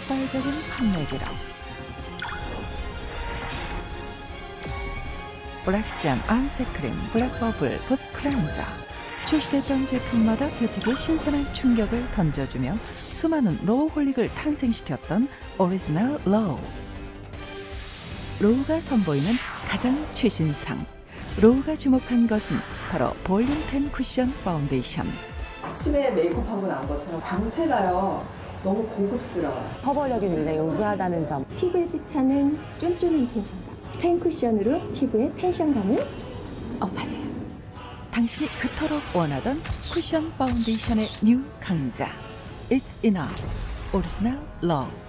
폭발적인 판매 기록. 블랙잼, 안세크림, 블랙버블, 붓클렌저. 출시됐던 제품마다 뷰티계에 신선한 충격을 던져주며 수많은 로우홀릭을 탄생시켰던 오리지널 로우. 로우가 선보이는 가장 최신상. 로우가 주목한 것은 바로 볼륨 10 쿠션 파운데이션. 아침에 메이크업하고 나온 것처럼 광채가요 너무 고급스러워요. 커버력이 굉장히 우수하다는 점. 피부에 피차는 쫀쫀한 텐션감. 10 쿠션으로 피부의 텐션감을 업하세요. 당신이 그토록 원하던 쿠션 파운데이션의 뉴 강자. It's enough. 오리지널 로우.